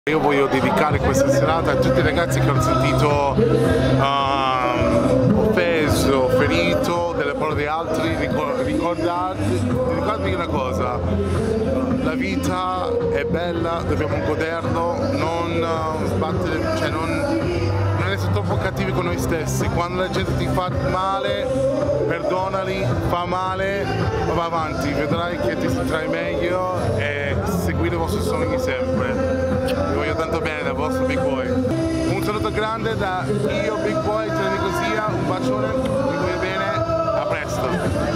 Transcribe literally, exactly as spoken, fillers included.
Io voglio dedicare questa serata a tutti i ragazzi che hanno sentito uh, offeso, ferito delle parole di altri. Ricordarvi, ricordarvi una cosa: la vita è bella, dobbiamo goderlo, non uh, sbattere, cioè non, non essere troppo cattivi con noi stessi. Quando la gente ti fa male, perdonali, fa male, ma va avanti, vedrai che ti sentirai meglio e seguire i vostri sogni sempre. Vi voglio tanto bene dal vostro Big Boy. Un saluto grande da io Big Boy, te lo dico sia, un bacione, vi voglio bene, a presto.